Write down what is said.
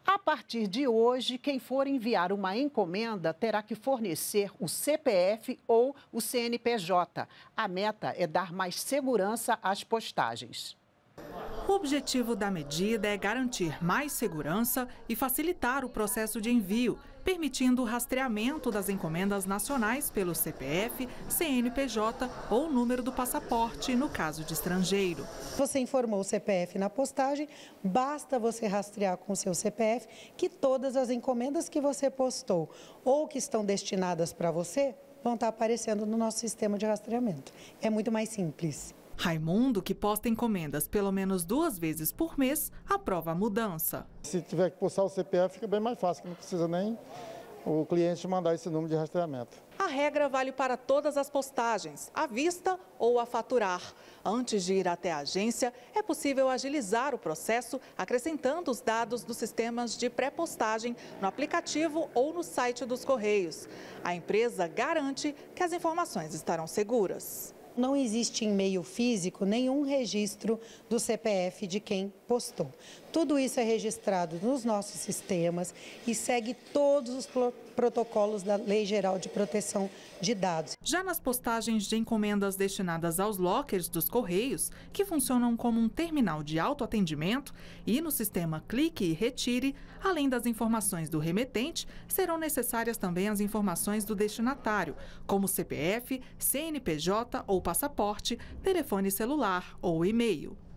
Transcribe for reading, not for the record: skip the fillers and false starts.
A partir de hoje, quem for enviar uma encomenda terá que fornecer o CPF ou o CNPJ. A meta é dar mais segurança às postagens. O objetivo da medida é garantir mais segurança e facilitar o processo de envio, permitindo o rastreamento das encomendas nacionais pelo CPF, CNPJ ou número do passaporte, no caso de estrangeiro. Você informou o CPF na postagem, basta você rastrear com o seu CPF que todas as encomendas que você postou ou que estão destinadas para você vão estar aparecendo no nosso sistema de rastreamento. É muito mais simples. Raimundo, que posta encomendas pelo menos 2 vezes por mês, aprova a mudança. Se tiver que postar o CPF, fica bem mais fácil, que não precisa nem o cliente mandar esse número de rastreamento. A regra vale para todas as postagens, à vista ou a faturar. Antes de ir até a agência, é possível agilizar o processo acrescentando os dados dos sistemas de pré-postagem no aplicativo ou no site dos Correios. A empresa garante que as informações estarão seguras. Não existe em meio físico nenhum registro do CPF de quem postou. Tudo isso é registrado nos nossos sistemas e segue todos os protocolos da Lei Geral de Proteção de Dados. Já nas postagens de encomendas destinadas aos lockers dos Correios, que funcionam como um terminal de autoatendimento, e no sistema Clique e Retire, além das informações do remetente, serão necessárias também as informações do destinatário, como CPF, CNPJ ou passaporte, telefone celular ou e-mail.